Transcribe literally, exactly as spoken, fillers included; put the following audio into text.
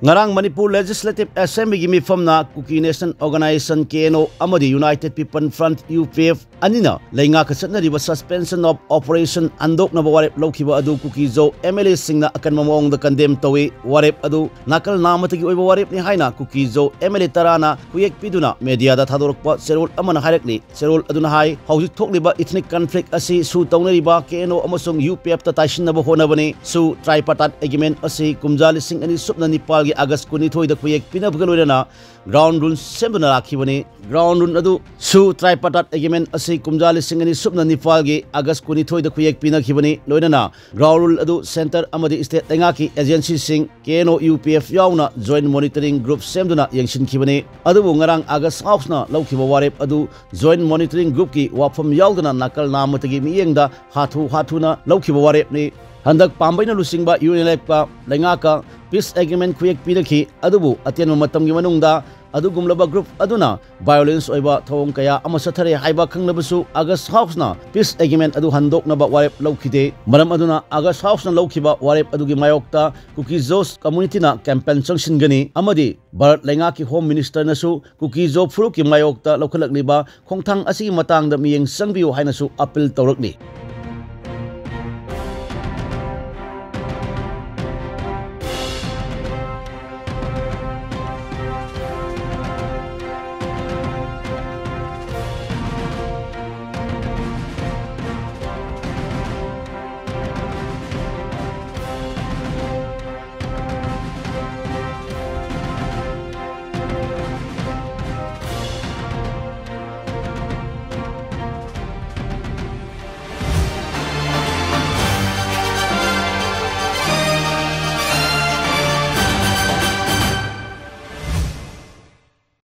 ngarang Manipur Legislative Assembly gi mifamna Kuki Nation Organization K N O amadi United People Front U P F anina leinga khasatna riba suspension of operation handokna warep loukhiba adu Kuki Zo M L A singna akan mamong da condemn tawi warep adu nakal namatagi oiba warep ni haina Kuki Zo M L A tarana kuyek piduna media da thadorokpa serol amana harekni serol aduna hai hauji thokliba ethnic conflict asi su tawnariba K N O amasung U P F ta taishinaba honabani su tripartite agreement asi kumjali sing ani subna nipal gi August kunithoi da kuyek pinabga loirana ground rules sembuna rakhibani ground rule adu su tripartite agreement asi kumjali sing ani subna nipal gi August kunithoi da kuyek pinakhibani loirana ground rule adu center amadi state lenga ki agency sing K N O U P F yauna joint monitoring group semduna yengshinkibani adubu ngarang August house na loukhiba warep adu joint monitoring group ki wafam yaudana nakal namatagi miyengda hathu hathuna loukhiba warep ni handak pambaina lusingba unilep ka lenga ka peace agreement kuyek pinakhi adubu atian matamgi manungda adugumlaba group aduna violence oiba thong kaya amasathare haiba khangnabasu August house na peace agreement adu handoknaba warep laukhide maram aduna August house na laukhiba warep adugi mayokta Kuki Zos community na campaign sanction gani amadi Bharat lenga ki home minister nasu Kuki Zo furu ki mayokta laukhalakliba Khonthang asigi matangda miyeng sangbiu hainasu appeal tawrakni